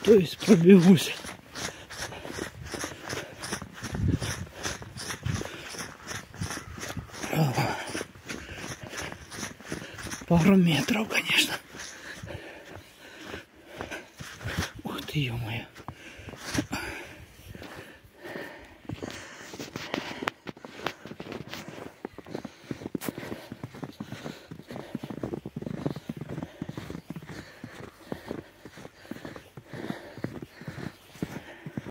То есть пробегусь. Пару метров, конечно. Ух ты, ё-моё.